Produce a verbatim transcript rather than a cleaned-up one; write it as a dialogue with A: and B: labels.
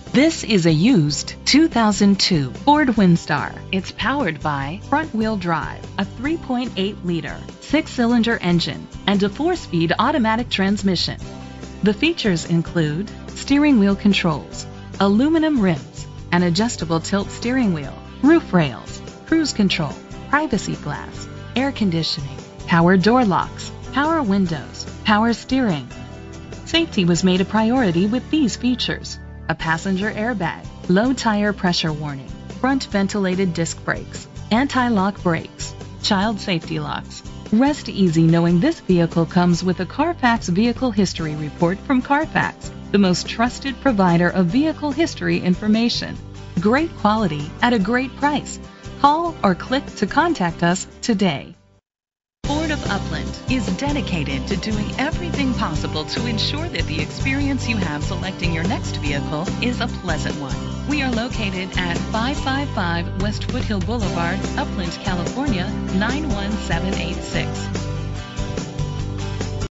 A: This is a used two thousand two Ford Windstar. It's powered by front-wheel drive, a three point eight liter six-cylinder engine, and a four-speed automatic transmission. The features include steering wheel controls, aluminum rims, an adjustable tilt steering wheel, roof rails, cruise control, privacy glass, air conditioning, power door locks, power windows, power steering. Safety was made a priority with these features: a passenger airbag, low tire pressure warning, front ventilated disc brakes, anti-lock brakes, child safety locks. Rest easy knowing this vehicle comes with a Carfax Vehicle History Report from Carfax, the most trusted provider of vehicle history information. Great quality at a great price. Call or click to contact us today. Ford of Upland is dedicated to doing everything possible to ensure that the experience you have selecting your next vehicle is a pleasant one. We are located at five five five West Foothill Boulevard, Upland, California, nine one seven eight six.